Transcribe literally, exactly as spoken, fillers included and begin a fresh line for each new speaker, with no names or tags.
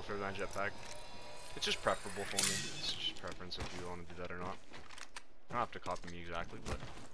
for my jetpack. It's just preferable for me. It's just preference if you want to do that or not. I don't have to copy me exactly, but